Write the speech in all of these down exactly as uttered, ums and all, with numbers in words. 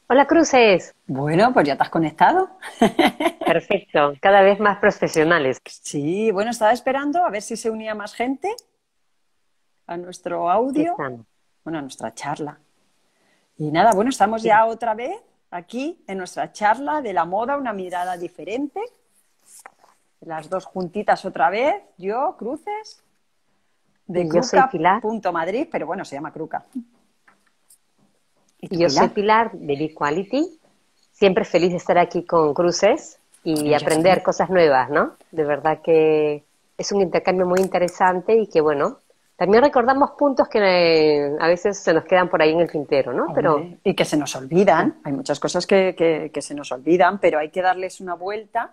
Hola, Cruces. Bueno, pues ya te has conectado. Perfecto, cada vez más profesionales. Sí, bueno, estaba esperando a ver si se unía más gente a nuestro Aquí audio, estamos. bueno, a nuestra charla. Y nada, bueno, estamos Sí, ya otra vez aquí en nuestra charla de la moda, una mirada diferente. Las dos juntitas otra vez, yo, Cruces, de y yo soy Pilar, Cruca.madrid, pero bueno, se llama Cruca. ¿Y y tú, yo soy Pilar? Pilar de Be-Quality. Siempre feliz de estar aquí con Cruces y Bueno, yo también. aprender cosas nuevas, ¿no? De verdad que es un intercambio muy interesante y que, bueno, también recordamos puntos que eh, a veces se nos quedan por ahí en el tintero, ¿no? Pero, Hombre, y que se nos bueno, olvidan, hay muchas cosas que, que, que se nos olvidan, pero hay que darles una vuelta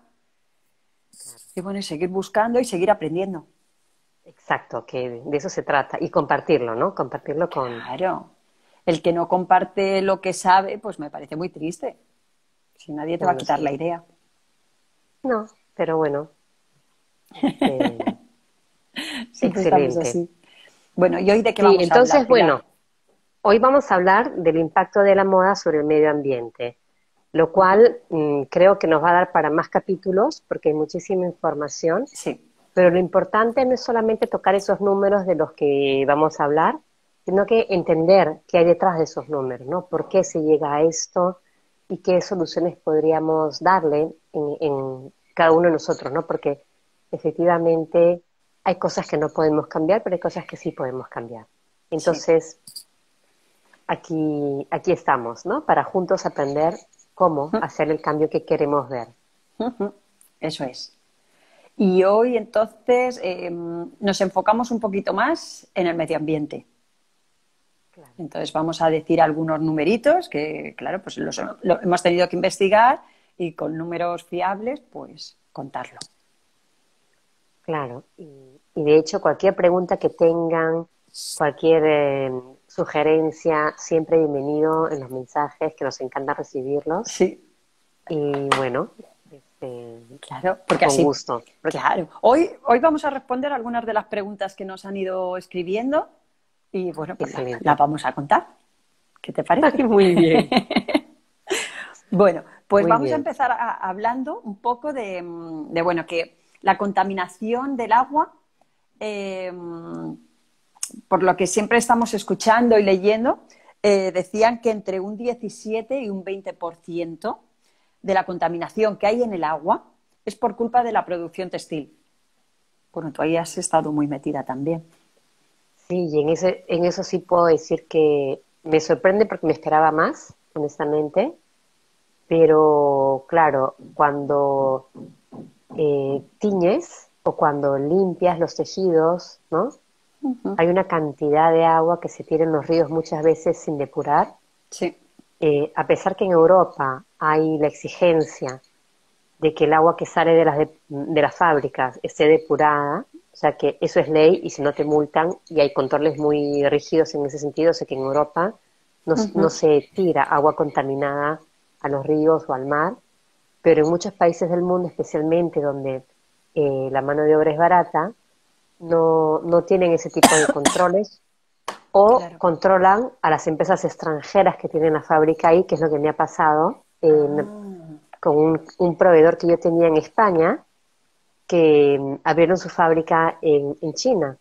y bueno, y seguir buscando y seguir aprendiendo. exacto, que de eso se trata. Y compartirlo, ¿no? Compartirlo con... Claro. El que no comparte lo que sabe, pues me parece muy triste. Si nadie te va a Bueno, quitar la sí. idea. No, pero bueno, este, Siempre estamos excelente. así. Bueno, ¿y hoy de qué Sí, vamos a hablar, entonces, Pilar? bueno, hoy vamos a hablar del impacto de la moda sobre el medio ambiente, lo Ujú. cual mm, creo que nos va a dar para más capítulos porque hay muchísima información, Sí, pero lo importante no es solamente tocar esos números de los que vamos a hablar, sino que entender qué hay detrás de esos números, ¿no? ¿Por qué se llega a esto y qué soluciones podríamos darle en, en cada uno de nosotros, ¿no? Porque efectivamente hay cosas que no podemos cambiar, pero hay cosas que sí podemos cambiar. sí. Entonces, aquí, aquí estamos, ¿no? Para juntos aprender cómo hacer el cambio que queremos ver. Ujú. Eso es. Y hoy entonces eh, nos enfocamos un poquito más en el medio ambiente. Claro. Entonces vamos a decir algunos numeritos que, claro, pues los lo hemos tenido que investigar y con números fiables, pues contarlo. Claro. Y, y de hecho, cualquier pregunta que tengan, cualquier eh, sugerencia, siempre bienvenido en los mensajes, que nos encanta recibirlos. Sí, Y bueno, este, claro, porque con así, gusto. claro. Hoy, hoy vamos a responder algunas de las preguntas que nos han ido escribiendo y bueno, pues las la Excelente. vamos a contar. ¿Qué te parece? Muy bien, Bueno, pues muy vamos a bien. empezar a- hablando un poco de, mm, de, bueno, que la contaminación del agua, eh, por lo que siempre estamos escuchando y leyendo, eh, decían que entre un diecisiete y un veinte por ciento de la contaminación que hay en el agua es por culpa de la producción textil. Bueno, tú ahí has estado muy metida también. Sí, y en ese, en eso sí puedo decir que me sorprende porque me esperaba más, honestamente. Pero claro, cuando eh, tiñes o cuando limpias los tejidos, ¿no? Uh-huh. Hay una cantidad de agua que se tira en los ríos muchas veces sin depurar. Sí. Eh, a pesar que en Europa hay la exigencia de que el agua que sale de las, de, de las fábricas esté depurada, o sea que eso es ley y si no te multan y hay controles muy rígidos en ese sentido, sé que en Europa no, no Uh-huh. se tira agua contaminada a los ríos o al mar, pero en muchos países del mundo, especialmente donde eh, la mano de obra es barata, no, no tienen ese tipo de controles o Claro. controlan a las empresas extranjeras que tienen la fábrica ahí, que es lo que me ha pasado eh, Ah, con un, un proveedor que yo tenía en España, que mm, abrieron su fábrica en, en China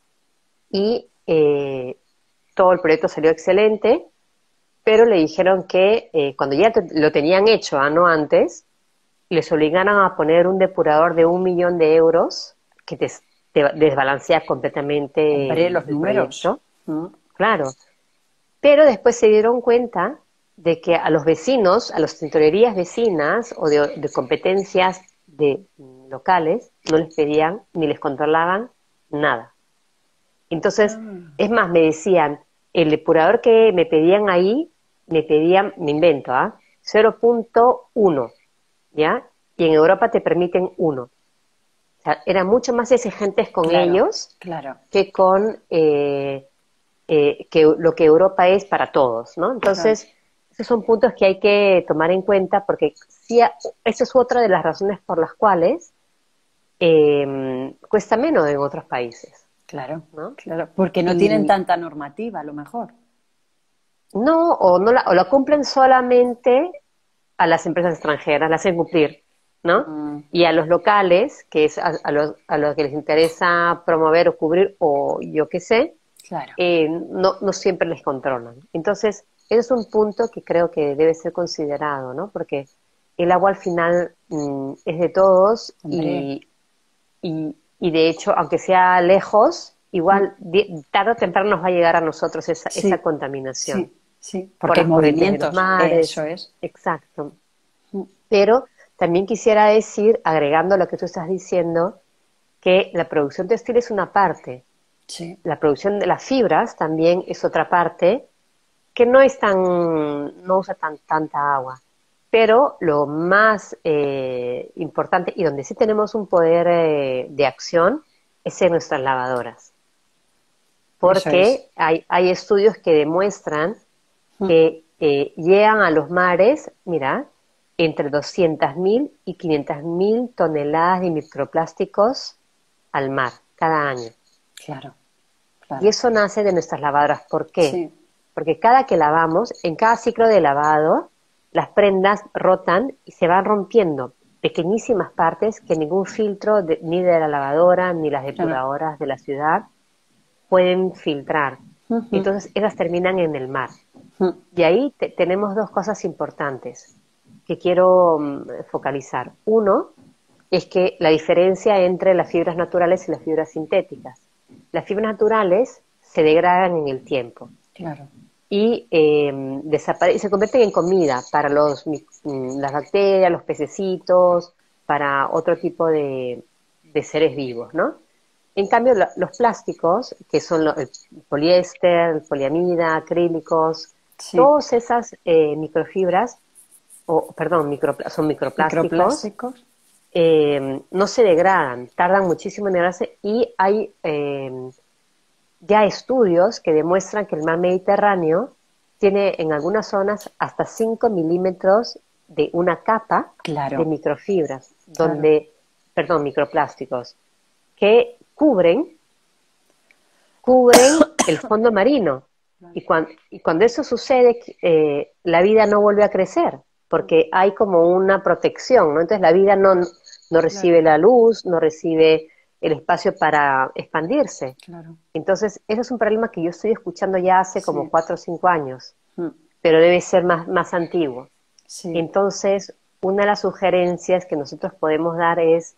y eh, todo el proyecto salió excelente, pero le dijeron que eh, cuando ya te- lo tenían hecho, ah, no antes, les obligaron a poner un depurador de un millón de euros que te, te desbalancea completamente hombre, el, los el números. proyecto, Mm. claro. Pero después se dieron cuenta de que a los vecinos, a las tintorerías vecinas o de, de competencias de mm, locales, no les pedían ni les controlaban nada. Entonces, Ah, es más, me decían, el depurador que me pedían ahí, me pedían, me invento, ¿ah? cero punto uno, ¿ya? Y en Europa te permiten uno. O sea, eran mucho más exigentes con claro, ellos claro, que con eh, eh, que lo que Europa es para todos, ¿no? claro. Entonces, esos son puntos que hay que tomar en cuenta porque sí, a- esa es otra de las razones por las cuales eh, cuesta menos en otros países, Claro, ¿no? claro, porque no tienen Y tanta normativa, a lo mejor. no, o no la, o la cumplen solamente a las empresas extranjeras, la hacen cumplir, ¿no? Mm, Y a los locales, que es a, a los, a los que les interesa promover o cubrir, o yo qué sé, claro, eh, no, no siempre les controlan. Entonces, ese es un punto que creo que debe ser considerado, ¿no? Porque el agua al final mm, es de todos hombre. y, y, y de hecho, aunque sea lejos, Mm, igual di- tarde o temprano nos va a llegar a nosotros esa, esa sí, contaminación sí, sí, por porque hay las corrientes de los movimientos, eso mares, es. exacto. Mm, Pero también quisiera decir, agregando lo que tú estás diciendo, que la producción textil es una parte, sí, la producción de las fibras también es otra parte, que no es tan, no usa tan, tanta agua. Pero lo más eh, importante y donde sí tenemos un poder eh, de acción es en nuestras lavadoras, eso es. porque hay, hay estudios que demuestran Mm, que eh, llegan a los mares, mira, entre doscientas mil y quinientas mil toneladas de microplásticos al mar cada año. claro, Y claro. eso nace de nuestras lavadoras. ¿Por qué? Sí, Porque cada que lavamos, en cada ciclo de lavado, las prendas rotan y se van rompiendo pequeñísimas partes que ningún filtro de- ni de la lavadora ni las claro. depuradoras de la ciudad pueden filtrar. Ujú, Entonces, esas terminan en el mar. ujú. Y ahí te- tenemos dos cosas importantes que quiero mm, focalizar. Uno es que la diferencia entre las fibras naturales y las fibras sintéticas. Las fibras naturales se degradan en el tiempo Claro, y eh, desapare- se convierten en comida para los, mi- mm, las bacterias, los pececitos, para otro tipo de, de seres vivos, ¿no? En cambio, lo- los plásticos, que son lo- el poliéster, el poliamida, acrílicos, sí. todas esas eh, microfibras, o perdón, micropla- son microplásticos, Microplásticos, eh, no se degradan, tardan muchísimo en degradarse y hay eh, ya estudios que demuestran que el mar Mediterráneo tiene en algunas zonas hasta cinco milímetros de una capa de claro, microfibras, claro. donde, perdón, microplásticos, que cubren cubren el fondo marino. Y, cuan- y cuando eso sucede, eh, la vida no vuelve a crecer, porque hay como una protección, ¿no? Entonces la vida no, no recibe Claro, la luz, no recibe el espacio para expandirse. claro. Entonces, ese es un problema que yo estoy escuchando ya hace como Sí, cuatro o cinco años, mm, pero debe ser más, más antiguo. sí, Entonces, una de las sugerencias que nosotros podemos dar es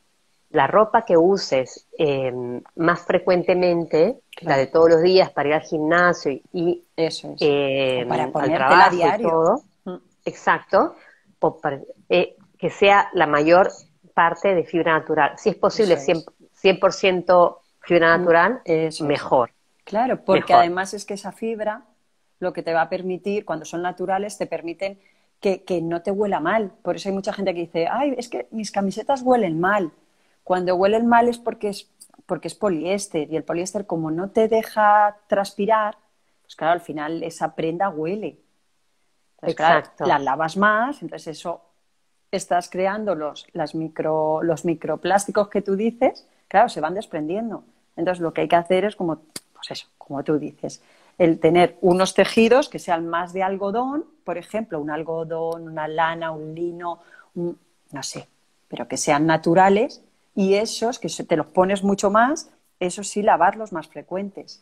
la ropa que uses eh, más frecuentemente, la de claro. todos los días para ir al gimnasio y, y, Eso es. O para eh, al ponértela a trabajo y diario. todo, Mm, exacto, o para- eh, que sea la mayor parte de fibra natural. Si es posible eso cien, es. cien por ciento fibra Mm, natural, eso es. mejor, Claro, porque mejor. además es que esa fibra lo que te va a permitir, cuando son naturales, te permiten que, que no te huela mal. Por eso hay mucha gente que dice, ay, es que mis camisetas huelen mal. Cuando huelen mal es porque es, porque es poliéster y el poliéster como no te deja transpirar, pues claro, al final esa prenda huele. Entonces, claro, Exacto, las lavas más, entonces eso estás creando los, las micro, los microplásticos que tú dices, claro, se van desprendiendo. Entonces, lo que hay que hacer es como, pues eso, como tú dices, el tener unos tejidos que sean más de algodón, por ejemplo, un algodón, una lana, un lino, un- no sé, pero que sean naturales y esos que se- te los pones mucho más, esos sí lavarlos más frecuentes,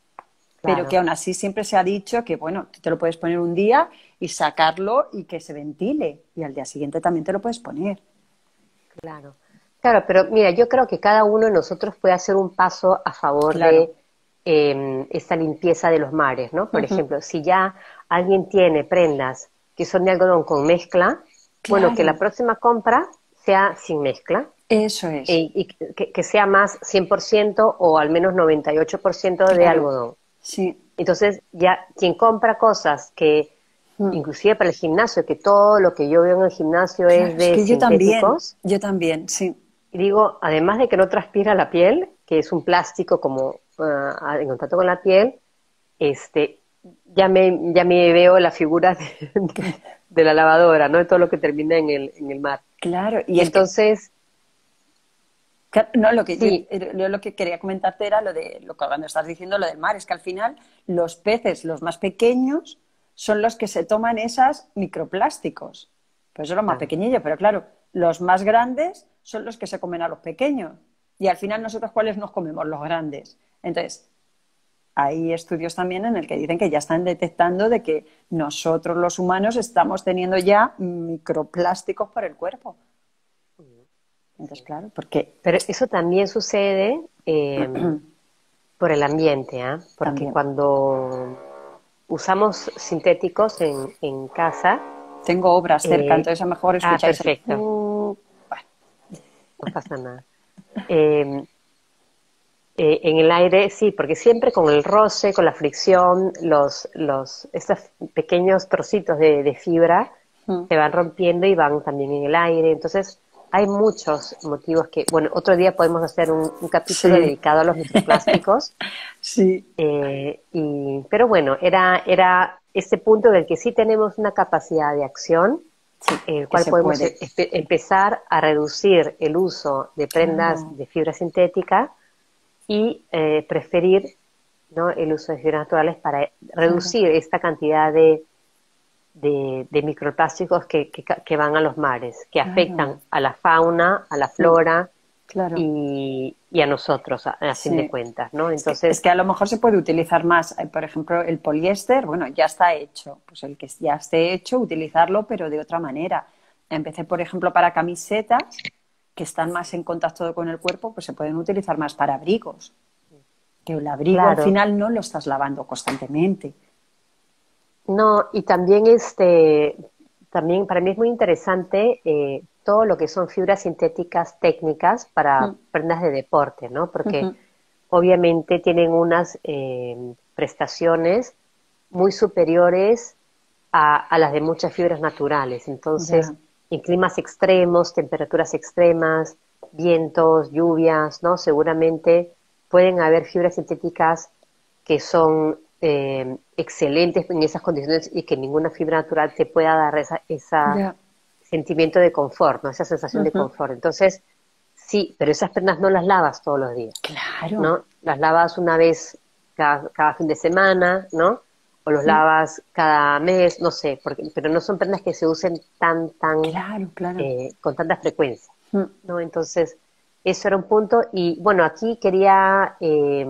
pero que claro, aún así siempre se ha dicho que, bueno, tú te lo puedes poner un día y sacarlo y que se ventile, y al día siguiente también te lo puedes poner. claro. Claro, pero mira, yo creo que cada uno de nosotros puede hacer un paso a favor Claro. de eh, esta limpieza de los mares, ¿no? Por Ujú. ejemplo, si ya alguien tiene prendas que son de algodón con mezcla, bueno, que la Claro, próxima compra sea sin mezcla eso es, e- y que, que sea más cien por ciento o al menos noventa y ocho por ciento de claro, algodón. sí. Entonces, ya quien compra cosas que, Mm. inclusive para el gimnasio, que todo lo que yo veo en el gimnasio es Claro, es de que yo también, sintéticos, yo también, sí. y digo, además de que no transpira la piel, que es un plástico como ah, en contacto con la piel, este, ya me, ya me veo la figura de, de- de la lavadora, ¿no? De todo lo que termina en el, en el mar. Claro, y Y es que, entonces, claro, no, lo que yo, sí, yo lo que quería comentarte era lo de lo que cuando estás diciendo lo del mar, es que al final los peces, los más pequeños, son los que se toman esas microplásticos. Pues son los más Claro. pequeñillos, pero claro, los más grandes son los que se comen a los pequeños. Y al final nosotros, ¿cuáles nos comemos? Los grandes. Entonces, hay estudios también en el que dicen que ya están detectando de que nosotros los humanos estamos teniendo ya microplásticos por el cuerpo. Entonces, claro, porque Pero eso también sucede eh, por el ambiente, ¿ah? Porque también cuando usamos sintéticos en, en casa, tengo obras cerca, eh, entonces a lo mejor ah, escucháis el... perfecto, "Uh", bueno, no pasa nada. Eh, eh, en el aire, sí, porque siempre con el roce, con la fricción, los, los, estos pequeños trocitos de, de fibra mm, se van rompiendo y van también en el aire. Entonces, hay muchos motivos que, bueno, otro día podemos hacer un, un capítulo sí, dedicado a los microplásticos. sí, Eh, y, pero bueno, era, era ese punto del que sí tenemos una capacidad de acción, sí, en el que cual se podemos puede. e- espe- empezar a reducir el uso de prendas Claro, de fibra sintética y eh, preferir, ¿no?, el uso de fibras naturales para claro. reducir esta cantidad de, de, de microplásticos que, que, ca- que van a los mares, que afectan Claro, a la fauna, a la mm, flora claro, y, y a nosotros, a, a fin de sí. cuentas, ¿no? Es que, es Entonces, que a lo mejor se puede utilizar más. Eh, Por ejemplo, el poliéster, bueno, ya está hecho. Pues el que ya esté hecho, utilizarlo, pero de otra manera. Empecé, por ejemplo, para camisetas que están más en contacto con el cuerpo, pues se pueden utilizar más para abrigos. Que el abrigo al claro. final no lo estás lavando constantemente. No, y también este, también para mí es muy interesante eh, todo lo que son fibras sintéticas técnicas para Mm, prendas de deporte, ¿no? Porque ujú, obviamente tienen unas eh, prestaciones muy superiores a, a las de muchas fibras naturales. Entonces, ya, en climas extremos, temperaturas extremas, vientos, lluvias, ¿no? Seguramente pueden haber fibras sintéticas que son eh, excelentes en esas condiciones y que ninguna fibra natural te pueda dar esa, esa ya. sentimiento de confort, ¿no? Esa sensación de Ujú. confort. Entonces, sí, pero esas prendas no las lavas todos los días, Claro. ¿no? Las lavas una vez cada, cada fin de semana, ¿no? O los Mm, lavas cada mes, no sé, porque, pero no son prendas que se usen tan, tan, claro, claro. eh, con tanta frecuencia, Mm, ¿no? Entonces, eso era un punto. Y bueno, aquí quería eh,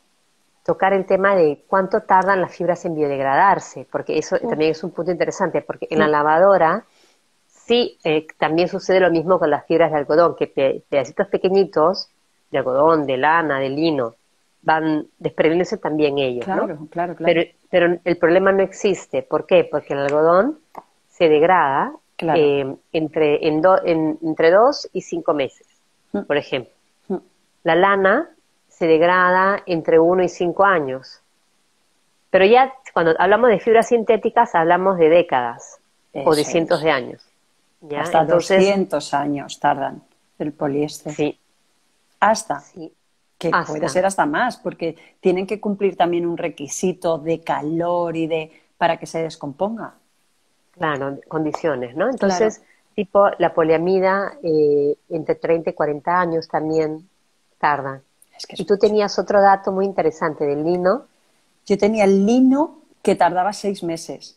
tocar el tema de cuánto tardan las fibras en biodegradarse, porque eso uf, también es un punto interesante, porque en la mm, lavadora sí, eh, también sucede lo mismo con las fibras de algodón, que pe- pedacitos pequeñitos de algodón, de lana, de lino, van desprendiéndose también ellos, ¿no? claro, claro, Pero, claro. pero el problema no existe. ¿Por qué? Porque el algodón se degrada Claro. eh, entre, en do- en- entre dos y cinco meses, Mm, por ejemplo. mm, La lana se degrada entre uno y cinco años. Pero ya cuando hablamos de fibras sintéticas hablamos de décadas o de eso cientos es. de años. ¿Ya? Hasta Entonces, doscientos años tardan el poliéster. sí, Hasta, sí, que puede hasta, ser hasta más, porque tienen que cumplir también un requisito de calor y de para que se descomponga. claro, condiciones, ¿no? Claro. Entonces, tipo, la poliamida eh, entre treinta y cuarenta años también tarda. Es que Y es tú mucho. tenías otro dato muy interesante del lino. Yo tenía el lino que tardaba seis meses.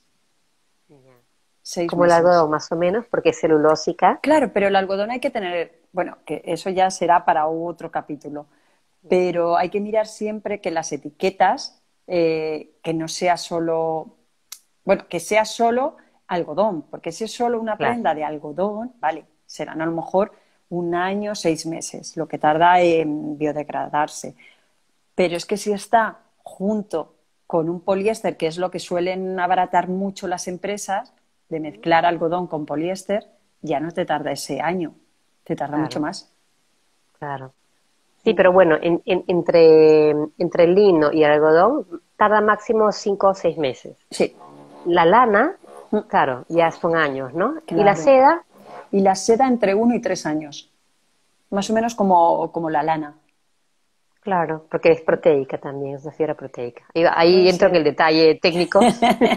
Seis Como el meses. algodón, más o menos, porque es celulósica. Claro, pero el algodón hay que tener, bueno, que eso ya será para otro capítulo, pero hay que mirar siempre que las etiquetas, eh, que no sea solo, bueno, que sea solo algodón, porque si es solo una Claro, prenda de algodón, vale, serán a lo mejor un año, seis meses, lo que tarda en biodegradarse. Pero es que si está junto con un poliéster, que es lo que suelen abaratar mucho las empresas, de mezclar algodón con poliéster, ya no te tarda ese año, te tarda mucho claro, más. claro. Sí, pero bueno, en- en- entre, entre el lino y el algodón tarda máximo cinco o seis meses. Sí, La lana, claro, ya son años, ¿no? Y la claro. seda, Y la seda entre uno y tres años, más o menos como, como la lana. claro, porque es proteica también, es una fibra proteica. Ahí, ahí Puede entro en el ser. detalle técnico.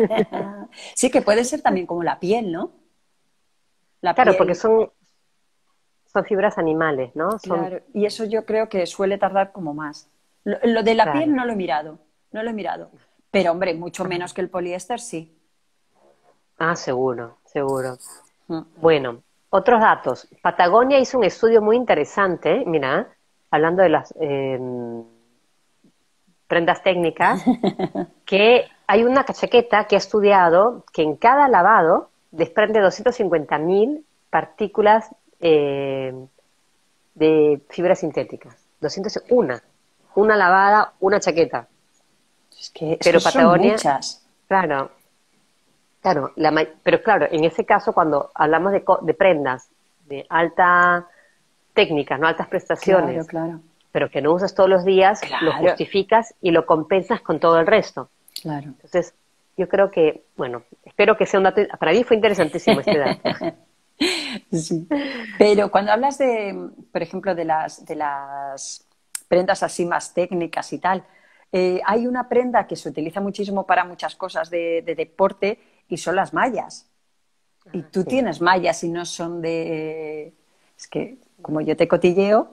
Sí, que puede ser también como la piel, ¿no? La Claro, porque piel, son, son fibras animales, ¿no? Son, claro. Y eso yo creo que suele tardar como más. Lo, lo de la piel claro. no lo he mirado, no lo he mirado. Pero, hombre, mucho menos que el poliéster, sí. Ah, seguro, seguro. Mm. Bueno, otros datos. Patagonia hizo un estudio muy interesante, mira, hablando de las eh, prendas técnicas, que hay una chaqueta que ha estudiado que en cada lavado desprende doscientas cincuenta mil partículas eh, de fibras sintéticas. doscientos, una, una lavada, una chaqueta. Es que, es que Pero son Patagonia, muchas. claro, claro, la, ma- pero claro, en ese caso cuando hablamos de, co- de prendas de alta técnica, no altas Claro, prestaciones, claro. pero que no usas todos los días, lo Claro, justificas y lo compensas con todo el resto. claro. Entonces, yo creo que, bueno, espero que sea un dato, para mí fue interesantísimo este dato. Sí. Pero cuando hablas de, por ejemplo, de las, de las prendas así más técnicas y tal, eh, hay una prenda que se utiliza muchísimo para muchas cosas de, de deporte y son las mallas. Y Ah, tú sí. tienes mallas y no son de... Es que como yo te cotilleo,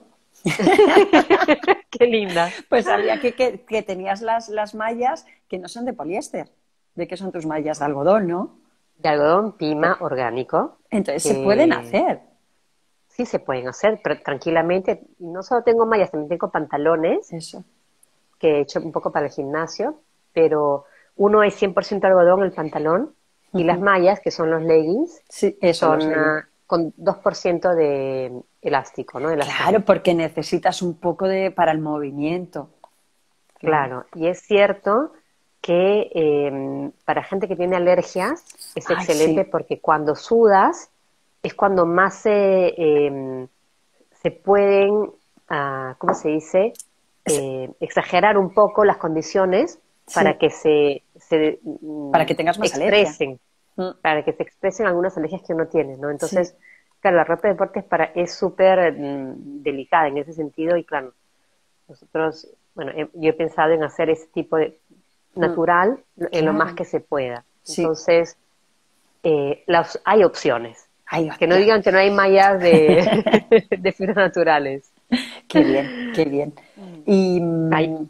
Qué linda. pues sabía que, que, que tenías las, las mallas que no son de poliéster. ¿De qué son tus mallas? De algodón, ¿no? De algodón pima orgánico, Entonces se pueden que hacer. sí se pueden hacer pero tranquilamente. Y no solo tengo mallas, también tengo pantalones Eso. que he hecho un poco para el gimnasio, pero uno es cien por ciento algodón el pantalón y las Ujú. mallas, que son los leggings, Sí, eso los son leí. ah, con dos por ciento de elástico, ¿no? Claro, Elastano. porque necesitas un poco de para el movimiento. Claro. Claro, y es cierto que eh, para gente que tiene alergias es Ay, excelente sí. porque cuando sudas es cuando más se, eh, se pueden, ah, ¿cómo se dice? Es- Eh, exagerar un poco las condiciones para sí, que se, se para mm, que tengas más alergia. expresen, Mm, para que se expresen algunas alergias que uno tiene, ¿no? sí. Entonces, claro, la ropa de deporte es para, es súper mm, delicada en ese sentido y claro, nosotros, bueno, he- yo he pensado en hacer ese tipo de Mm, natural en lo más claro. que se pueda. Sí. Entonces, eh, las, hay opciones. Ay, Que no hostia. digan que no hay mallas de, de fibras naturales. Qué bien, qué bien. Y Hay- mm,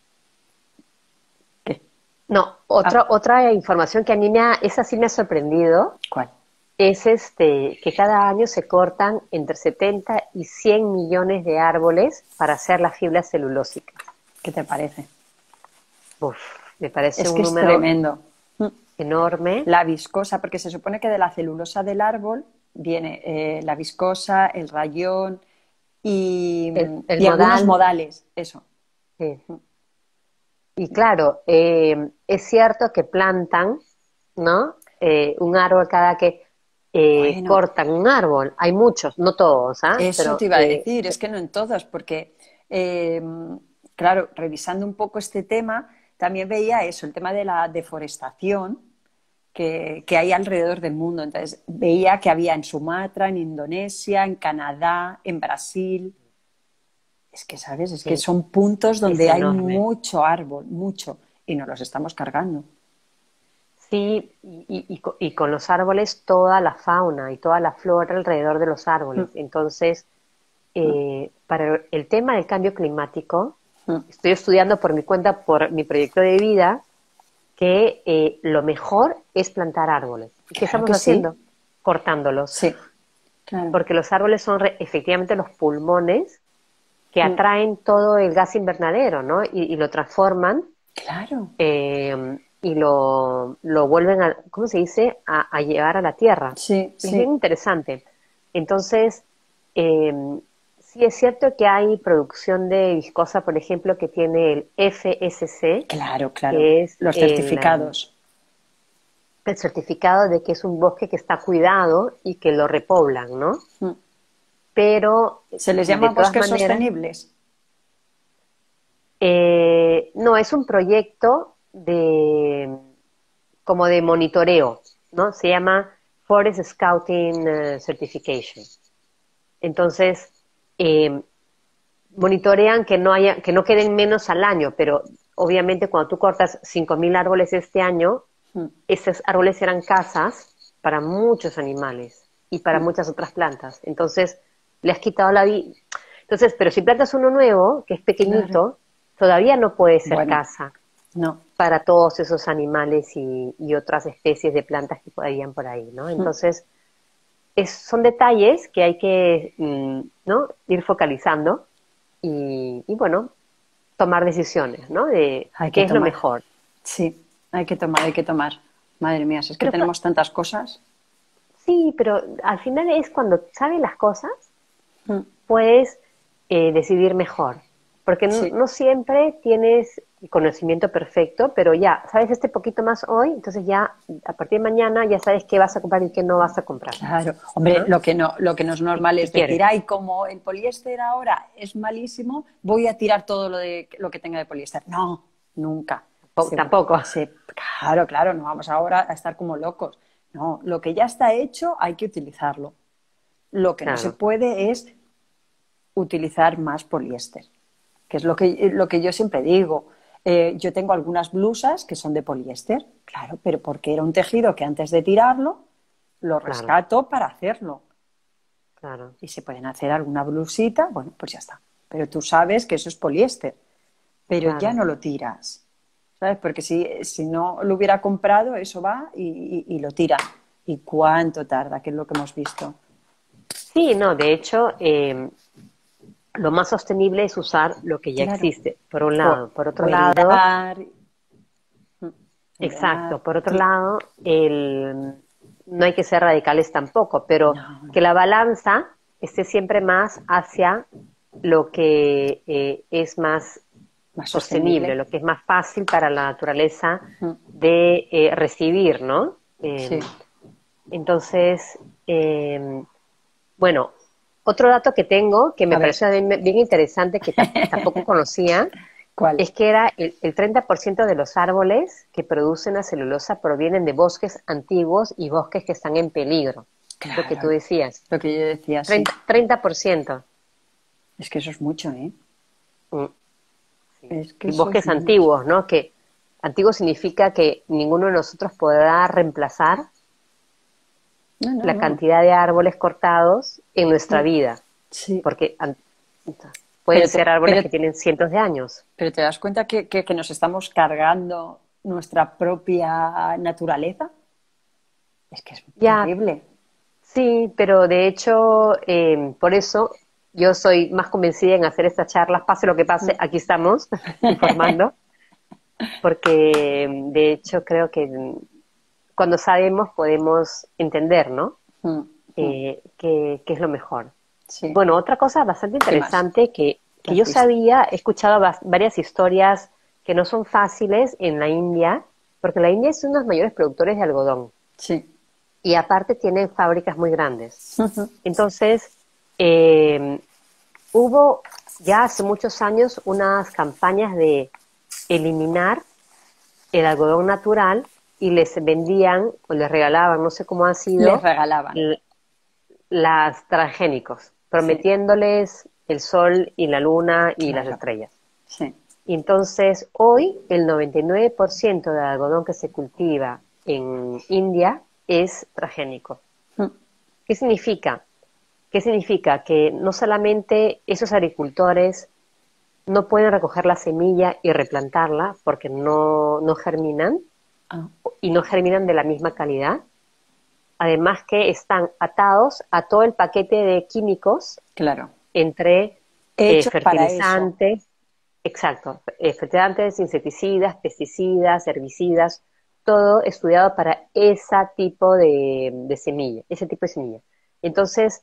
¿qué? no, Ah, otra, otra información que a mí me ha, esa sí me ha sorprendido, ¿cuál? es este, que cada año se cortan entre setenta y cien millones de árboles para hacer las fibras celulósicas. ¿Qué te parece? Uf, me parece Es un que es número tremendo. Mm. enorme. La viscosa, porque se supone que de la celulosa del árbol viene eh, la viscosa, el rayón y, El, el y algunos modal, modales, eso. sí. Y claro, eh, es cierto que plantan, ¿no? Eh, un árbol cada que eh, Bueno, cortan un árbol. Hay muchos, no todos, ¿ah? eso te Pero iba a eh, decir, es que no en todos, porque, eh, claro, revisando un poco este tema, también veía eso, el tema de la deforestación que, que hay alrededor del mundo. Entonces, veía que había en Sumatra, en Indonesia, en Canadá, en Brasil. Es que, ¿sabes? Es que sí, son puntos es donde hay enorme. mucho árbol, mucho, y nos los estamos cargando. Sí, y, y, co- y con los árboles toda la fauna y toda la flora alrededor de los Mm, árboles. Entonces, mm, eh, para el tema del cambio climático, mm. estoy estudiando por mi cuenta, por mi proyecto de vida, que eh, lo mejor es plantar árboles. ¿Y qué Claro estamos que sí, haciendo? Cortándolos. sí, claro. Porque los árboles son re- efectivamente los pulmones que Mm, atraen todo el gas invernadero, ¿no? Y, y lo transforman claro, eh, y lo, lo vuelven a, ¿cómo se dice?, a, a llevar a la tierra. sí, Es bien sí, interesante. Entonces, eh, sí es cierto que hay producción de viscosa, por ejemplo, que tiene el F S C, claro, claro. que es Los el, um, certificados. el certificado de que es un bosque que está cuidado y que lo repoblan, ¿no? Mm. Pero ¿Se les de llama todas bosques maneras, sostenibles? eh, no, es un proyecto de como de monitoreo, ¿no? Se llama Forest Scouting eh, Certification. Entonces, eh, monitorean que no haya, que no queden menos al año, pero obviamente cuando tú cortas cinco mil árboles este año, Mm, esos árboles eran casas para muchos animales y para mm, muchas otras plantas. Entonces, le has quitado la vida. Entonces, pero si plantas uno nuevo, que es claro. pequeñito, todavía no puede ser Bueno, casa. no. para todos esos animales y, y otras especies de plantas que podrían por ahí, ¿no? Entonces, es, son detalles que hay que, mm, ¿no? ir focalizando y, y, bueno, tomar decisiones, ¿no? De Hay que qué es lo tomar. mejor. Sí, hay que tomar, hay que tomar. Madre mía, si es que Pero cua- tenemos tantas cosas. sí, pero al final es cuando sabes las cosas, Mm, puedes eh, decidir mejor. Porque n- sí, no siempre tienes el conocimiento perfecto, pero ya sabes este poquito más hoy, entonces ya a partir de mañana ya sabes qué vas a comprar y qué no vas a comprar, claro. Hombre, ¿no? lo que no, lo que no es Y, normal y es decir, quieres. ay, como el poliéster ahora es malísimo, voy a tirar todo lo de lo que tenga de poliéster. No, nunca. Po- Se, Tampoco. se- claro, claro, no vamos ahora a estar como locos. No, lo que ya está hecho hay que utilizarlo. Lo que no se Claro, puede es utilizar más poliéster, que es lo que, lo que yo siempre digo. Eh, yo tengo algunas blusas que son de poliéster, claro, pero porque era un tejido que antes de tirarlo lo claro, rescato para hacerlo. claro, Y se pueden hacer alguna blusita, bueno, pues ya está. Pero tú sabes que eso es poliéster, pero ya claro. no lo tiras, ¿sabes? Porque si, si no lo hubiera comprado, eso va y, y, y lo tira. ¿Y cuánto tarda? Que es lo que hemos visto. Sí, no, de hecho, eh, lo más sostenible es usar lo que ya Claro. existe, por un O, lado. Por otro o lado, heredar, exacto, heredar. por otro lado, el, no hay que ser radicales tampoco, pero No, que no. la balanza esté siempre más hacia lo que eh, es más Más sostenible, sostenible. lo que es más fácil para la naturaleza Mm, de eh, recibir, ¿no? sí. Eh, entonces, eh, bueno, otro dato que tengo que me A ver, pareció bien, bien interesante, que ta- tampoco conocía, ¿cuál? es que era el, el treinta por ciento de los árboles que producen la celulosa provienen de bosques antiguos y bosques que están en peligro. Lo que tú Claro, decías, lo que yo decía, sí. treinta treinta por ciento. Es que eso es mucho, ¿eh? Mm, sí. Es que Y eso es bosques mucho. antiguos, ¿no? Que antiguo significa que ninguno de nosotros podrá reemplazar No, no, la no. cantidad de árboles cortados en nuestra Mm, vida, sí. porque an- pueden Pero ser te, árboles pero, que tienen cientos de años. pero te das cuenta que, que, que nos estamos cargando nuestra propia naturaleza. Es que es Ya, terrible. sí, pero de hecho, eh, por eso yo soy más convencida en hacer estas charlas, pase lo que pase, Mm. aquí estamos informando, porque mm, de hecho creo que mm, cuando sabemos podemos entender, ¿no? Mm, mm. Eh, qué, qué es lo mejor. Sí. Bueno, otra cosa bastante ¿Qué más? interesante que, ¿Qué que has yo visto? sabía, he escuchado vas- varias historias que no son fáciles en la India, porque la India es uno de los mayores productores de algodón Sí. y aparte tienen fábricas muy grandes. Ujú. Entonces, eh, hubo ya hace muchos años unas campañas de eliminar el algodón natural y les vendían o les regalaban, no sé cómo ha Les sido, regalaban. l- las transgénicos, Sí, prometiéndoles el sol y la luna y las claro. estrellas. Sí. Y entonces, hoy el noventa y nueve por ciento del algodón que se cultiva en India es transgénico. Mm. ¿Qué significa? ¿Qué significa? Que no solamente esos agricultores no pueden recoger la semilla y replantarla porque no, no germinan Ah, y no germinan de la misma calidad. Además que están atados a todo el paquete de químicos claro. entre eh, Hechos para eso. fertilizantes, exacto, eh, fertilizantes, insecticidas, pesticidas, herbicidas, todo estudiado para ese tipo de, de semilla, ese tipo de semilla. Entonces,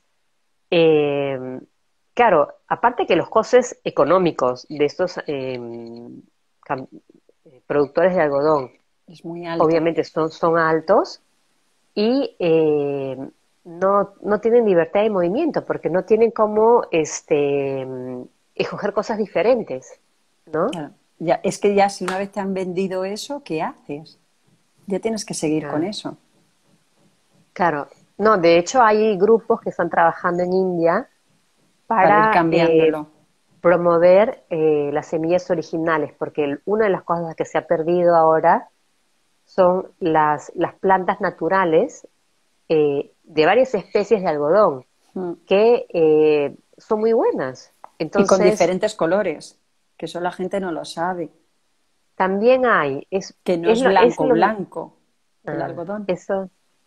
eh, claro, aparte que los costes económicos de estos eh, cam- eh, productores de algodón Es muy alto. obviamente son, son altos y eh, no, no tienen libertad de movimiento porque no tienen cómo este, mm, escoger cosas diferentes, ¿no? Claro. Ya, es que ya si una vez te han vendido eso, ¿qué haces? Ya tienes que seguir con Claro, eso. claro. No, de hecho hay grupos que están trabajando en India Para ir para eh, cambiándolo. promover eh, las semillas originales, porque el- una de las cosas que se ha perdido ahora son las, las plantas naturales eh, de varias especies de algodón, Mm. que eh, son muy buenas. Y con Entonces, diferentes colores, que eso la gente no lo sabe. también hay, es, Que no es es lo, es blanco, lo, blanco, el ah, algodón. eso,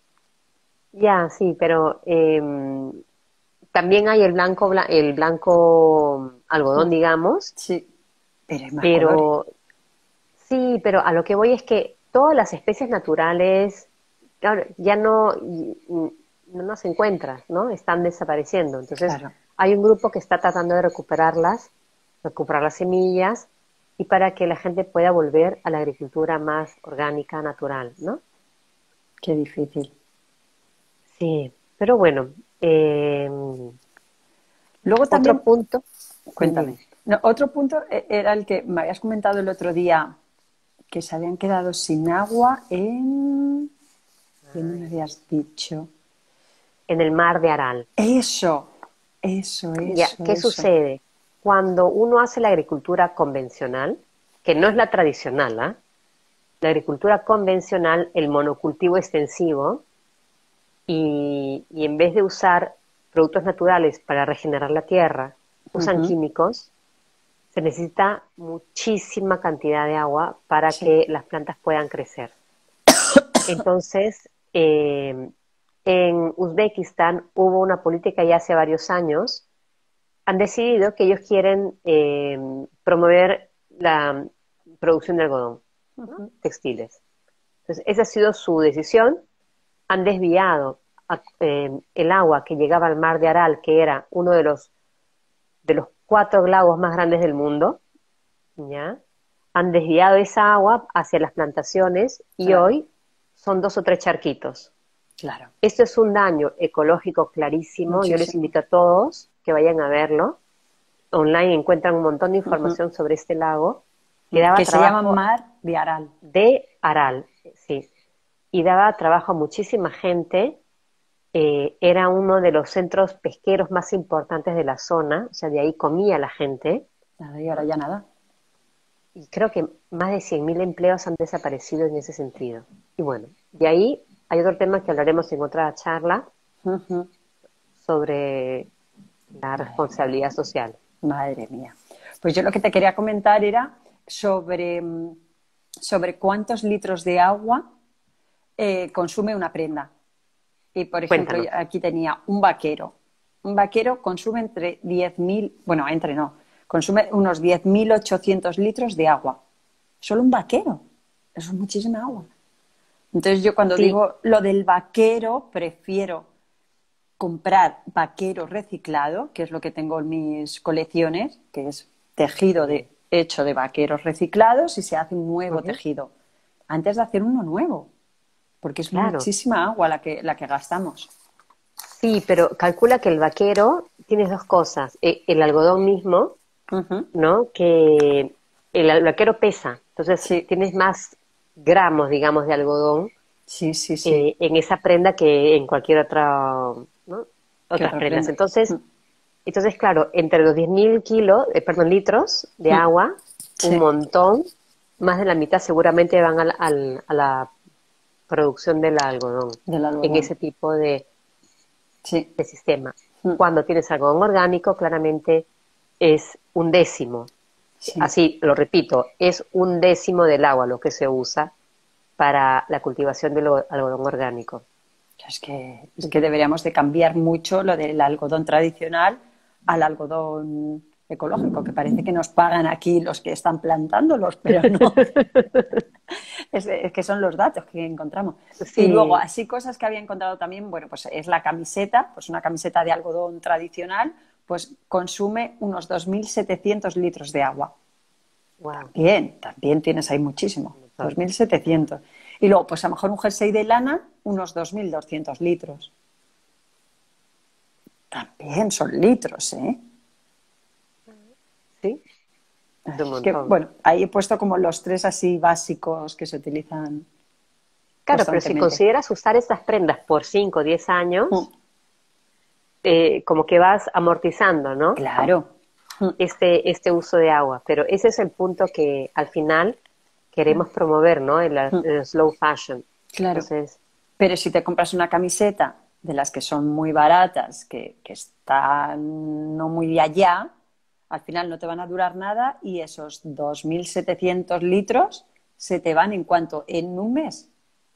ya, sí, pero em, también hay el blanco, bla- el blanco Mm, algodón, digamos, sí, pero hay más colores. pero sí, pero a lo que voy es que todas las especies naturales, claro, ya no, y- y no nos encuentras, ¿no? Están desapareciendo. Entonces, Claro. hay un grupo que está tratando de recuperarlas, recuperar las semillas, y para que la gente pueda volver a la agricultura más orgánica, natural, ¿no? Qué difícil. Sí, pero bueno, eh, Luego otro también, punto, dime, cuéntame. dime. No, otro punto e- era el que me habías comentado el otro día, que se habían quedado sin agua en... ¿Dónde me habías dicho? En el mar de Aral. Eso, eso, Ya, eso, ¿qué eso. sucede? Cuando uno hace la agricultura convencional, que no es la tradicional, ¿ah? La agricultura convencional, el monocultivo extensivo, y, y en vez de usar productos naturales para regenerar la tierra, usan Ujú, químicos, se necesita muchísima cantidad de agua para sí, que las plantas puedan crecer. Entonces, eh, en Uzbekistán hubo una política ya hace varios años, han decidido que ellos quieren eh, promover la producción de algodón, ¿no? ujú, Textiles. Entonces, esa ha sido su decisión. Han desviado a- eh, el agua que llegaba al mar de Aral, que era uno de los, de los cuatro lagos más grandes del mundo, ¿ya? Han desviado esa agua hacia las plantaciones y claro, hoy son dos o tres charquitos. claro. Esto es un daño ecológico clarísimo. Yo les Muchísimo. invito a todos que vayan a verlo. Online encuentran un montón de Ujú, información sobre este lago que ujú. daba Que se llama trabajo Mar de Aral. de Aral, sí, y daba trabajo a muchísima gente. Eh, era uno de los centros pesqueros más importantes de la zona, o sea, de ahí comía la gente, Nada, y ahora ¿no? ya nada. Y creo que más de cien mil empleos han desaparecido en ese sentido. Y bueno, de ahí hay otro tema que hablaremos en otra charla Ujú. sobre la Madre mía. responsabilidad social. Madre mía. Pues yo lo que te quería comentar era sobre, mm, sobre cuántos litros de agua eh, consume una prenda. Y, por ejemplo, yo Cuéntanos. aquí tenía un vaquero. Un vaquero consume entre diez mil, bueno, entre no, consume unos diez mil ochocientos litros de agua. Solo un vaquero. Eso es muchísima agua. Entonces yo cuando Sí, digo lo del vaquero, prefiero comprar vaquero reciclado, que es lo que tengo en mis colecciones, que es tejido sí. de, hecho de vaqueros reciclados y se hace un nuevo Ujú, tejido, antes de hacer uno nuevo, porque es claro. muchísima agua la que, la que gastamos. Sí, pero calcula que el vaquero tiene dos cosas. E- el algodón mismo, Ujú. ¿no? Que el, al- vaquero pesa, entonces Sí, tienes más gramos, digamos, de algodón sí, sí, sí. eh, en esa prenda que en cualquier otra, ¿no? ¿Qué Otras otra prendas. prenda? Entonces, Mm, entonces, claro, entre los diez mil kilos, eh, perdón, litros de mm. agua, un Sí, montón, más de la mitad seguramente van al- al- a la producción del algodón, del en algodón. ese tipo de, Sí, de sistema. mm, Cuando tienes algodón orgánico, claramente es un décimo. sí. Así, lo repito, es un décimo del agua lo que se usa para la cultivación del o- algodón orgánico. Es que, es que deberíamos de cambiar mucho lo del algodón tradicional al algodón ecológico, que parece que nos pagan aquí los que están plantándolos, pero no. Es, es que son los datos que encontramos. Y luego, Sí, así cosas que había encontrado también, bueno, pues es la camiseta, pues una camiseta de algodón tradicional, pues consume unos dos mil setecientos litros de agua. wow, También, también tienes ahí muchísimo, un dos montón. mil setecientos. Y luego, pues a lo mejor un jersey de lana, unos dos mil doscientos litros. También son litros, ¿eh? Sí, es un Es que, montón. bueno, ahí he puesto como los tres así básicos que se utilizan Claro, pero si constantemente. consideras usar estas prendas por cinco o diez Mm, años, eh, como que vas amortizando, ¿no? claro. Mm, Este, este uso de agua. Pero ese es el punto que al final queremos promover, ¿no? El, mm, el slow fashion. claro. Entonces, Pero si te compras una camiseta de las que son muy baratas, que, que están no muy de allá, al final no te van a durar nada y esos dos mil setecientos litros se te van en cuanto, en un mes.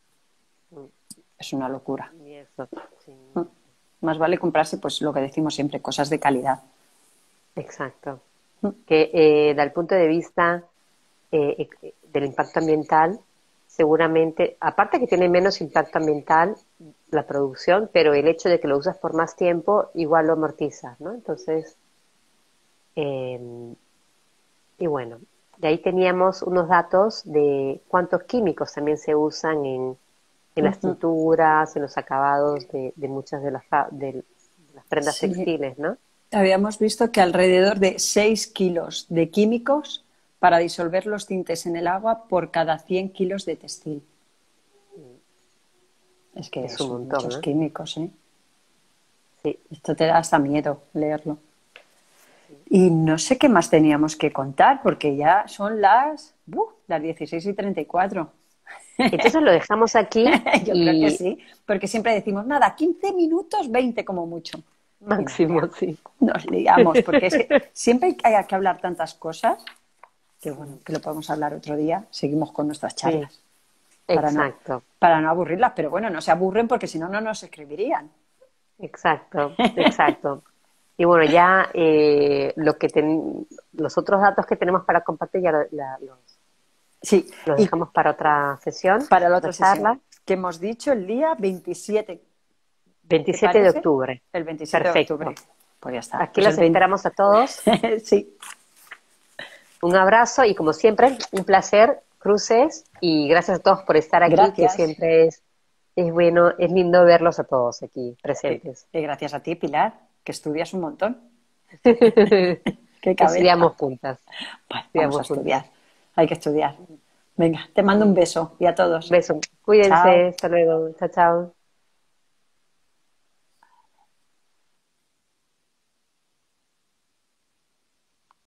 Es una locura. Y eso, sí. Más vale comprarse, pues lo que decimos siempre, cosas de calidad. Exacto. Que eh, dal punto de vista eh, eh, del impacto ambiental, seguramente, aparte que tiene menos impacto ambiental la producción, pero el hecho de que lo usas por más tiempo, igual lo amortizas, ¿no? Entonces, eh, y bueno, de ahí teníamos unos datos de cuántos químicos también se usan en, en las Uh-huh. tinturas, en los acabados de, de muchas de las, de las prendas Sí. textiles, ¿no? Habíamos visto que alrededor de seis kilos de químicos para disolver los tintes en el agua por cada cien kilos de textil. Es que Es un son montón, muchos ¿eh? químicos, ¿eh? Sí. Esto te da hasta miedo leerlo. Y no sé qué más teníamos que contar, porque ya son las, uh, las dieciséis y treinta y cuatro. Entonces lo dejamos aquí Yo y creo que sí, porque siempre decimos, nada, quince minutos, veinte como mucho. máximo, Nos, sí. nos liamos, porque es que siempre hay que hablar tantas cosas que bueno, que lo podemos hablar otro día. Seguimos con nuestras charlas. Sí, Para no, exacto, para no aburrirlas, pero bueno, no se aburren porque si no, no nos escribirían. exacto, exacto. Y bueno, ya eh, lo que ten- los otros datos que tenemos para compartir ya lo- la- los, Sí, los y dejamos para otra sesión, para la otra otra sesión, charla, que hemos dicho el día veintisiete, ¿te veintisiete de parece? octubre. El veintisiete de octubre. Perfecto. Pues ya está. Aquí Pues los el veinte. esperamos a todos. Sí, Un abrazo y como siempre, un placer, Cruces, y gracias a todos por estar aquí, que gracias. siempre es, es bueno, es lindo verlos a todos aquí Y, presentes. y gracias a ti, Pilar, que estudias un montón. Qué cabeza. Estudiamos juntas, Bueno, vamos a estudiamos estudiar. juntas. Hay que estudiar. Venga, te mando un beso y a Un todos. beso. Chao. Cuídense, hasta luego. Chao, chao.